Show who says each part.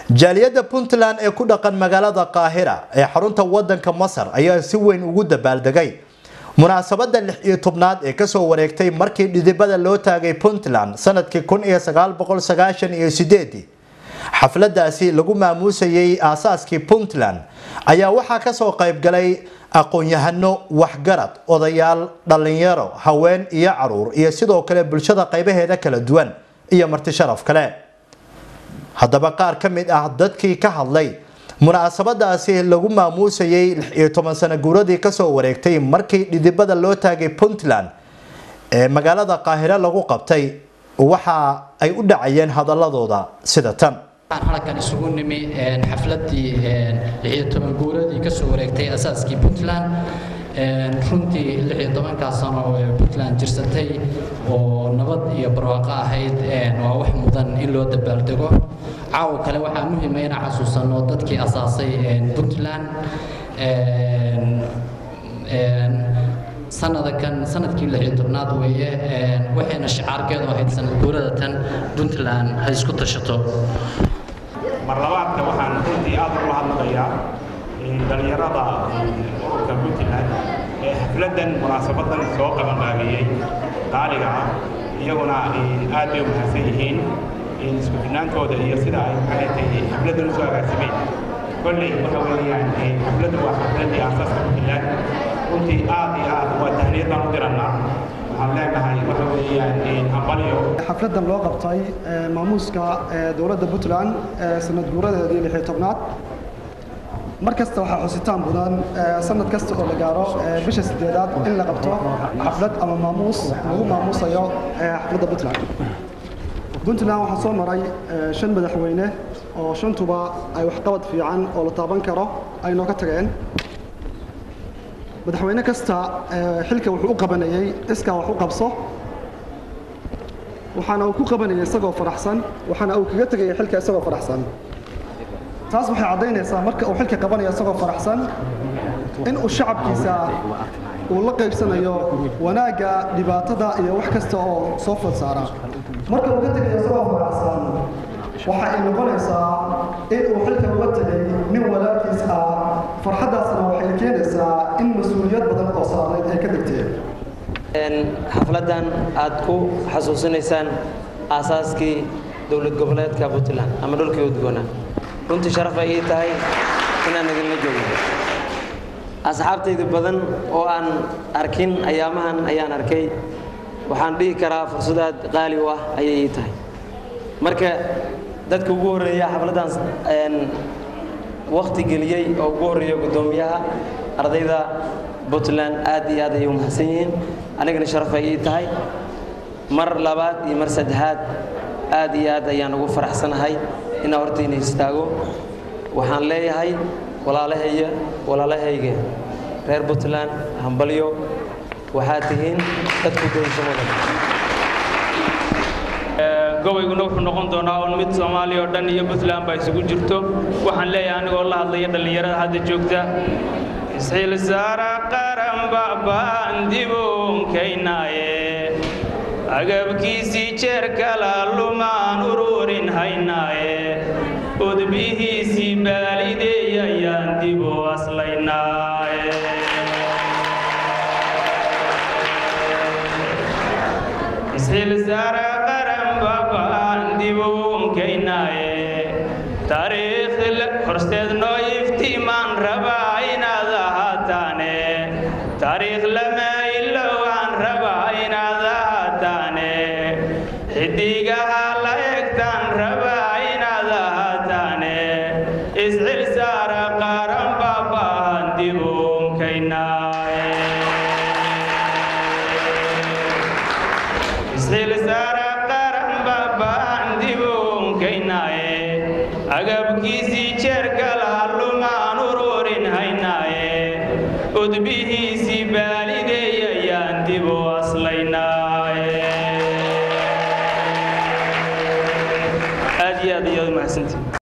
Speaker 1: jaaliyadda Puntland ee ku dhaqan magaalada Qaahira ee xarunta wadanka Masar ayaa si weyn ugu dabaaldegay munaasabadda 16aad ee ka soo wareegtay markii dhidibada loo taagay Puntland sanadkii 1998 xafladaasi lagu maamuusayay aasaaskii Puntland ayaa waxa ka soo qayb galay aqoon-yahano waxgarad odayaal dhalinyaro haween iyo caruur iyo sidoo kale bulshada qaybaheeda kala duwan iyo marti sharaf kale haddaba qaar ka mid ah dadkii ka hadlay munaasabadaasi lagu maamuusayay 16 sano guuradii ka soo wareegtay markii dhidibada loo taagay Puntland ee magaalada Qaahira lagu qabtay waxa ay u dhacayeen hadaladooda sida tan
Speaker 2: halkan isugu nimi xafladii 16 guuradii ka soo wareegtay asaaskii Puntland runtii 16 sano ee Puntland jirsatay oo nabad iyo barwaaqo ahayd waa wax mudan in loo dabaaldego caaw kale waxa muhiim ah in xasuusano dadkii asaasay Puntland sanadkii 16aad weeye waxayna shicaarkeedu ahayd sanad guurada tan Puntland ha isku tashato
Speaker 3: marlabaadka waxaan runtii aad uga hadlayaa dhalinyarada ururka Puntland ee xafladan munaasabadan soo qabanqaabiyay qaaliga ah iyaguna aad bay u mahadsan yihiin isku finaantooda iyo sida ay maxay xafladan soo agaasimeen kulli waxa weeyaan xafladu waa xafladii aasaaska Puntland runtii aad iyo aad waa tahniyadaan u diranaa waxaan leenahay waxa weeyaan hambalyo
Speaker 4: xafladan loo qabtay maamuuska dowladda Puntland sanad guuradeedii 16aad markasta waxa xusitaan badan sanad kasta oo la gaaro bisha 8aad in la qabto xaflad ama maamuus lagu maamuusayo xafladda Puntland waxa soo maray 5 madaxweyne oo shantuba ay wax qabad fiican oo la taaban karo ay noo ka tageen madaxweyne kasta xilka wuxuu u qabanayay iska wax u qabso waxaana uu ku qabanayay isagoo faraxsan waxaana uu kaga tagay xilka isagoo faraxsan taas waxay cadeynaysaa marka uu xilka qabanayo isagoo faraxsan in uu shacabkiisa uu la qaybsanayo wanaaga dhibaatada iyo wax kasta oo soo fod saara marka uu ka tagay isagoo faraxsan waxa ay noqonaysaa in uu xilka uga tagay nin walaalkiis ah farxadaasna waxay keenaysaa in mas'uuliyad badan oo saareed ay ka dhigteen
Speaker 5: xafladan aad ku xasuusinaysaan aasaaskii dowlad goboleedka Puntland ama dhulkii udgoona runtii sharaf ay tahay inaan idinla joogo asxaabtayda badan oo aan arkin ayaamahan ayaan arkay waxaan dhihi karaa fursad qaali ah ayay tahay marka dadka ugu horeeya xafladan waqti geliyay oo ugu horeeya gudoomiyaha ardayda Puntland aad iyo aad ay u mahadsan yihiin anigana sharaf ay tahay mar labaad iyo mar saddexaad aad iyo aad ayaan ugu faraxsanahay in hortiina istaago waxaan leeyahay walaalahayga reer Puntland hambalyo waxa tihiin dadku doonayaan
Speaker 6: gobolkuna wuxuu noqon doonaa oo mid Soomaaliya oo dhan iyo Puntland baa isugu jirto waxaan leeyahay anigoo la hadlaya dhalinyarada hadda joogta isxiil saara qaran baan diboon kaynaaye agabkiisi jeer kala lumaan ururin haynaaye udbihiisi baalideeyayaan dibo aslaynaaye isxiil saara taariikh horseed noo iftiimaan rabaa inaad ahaataane taariikh lama ilowaan rabaa inaad ahaataane xidigaha la egtaan rabaa inaad ahaataane isxil saara qaran baabaan dibuunkaynaaye isxil saara qaran baabaan dibuunkaynaaye agabkiisi jeer kala lumaan ururin haynaaye udbihiisi baalideey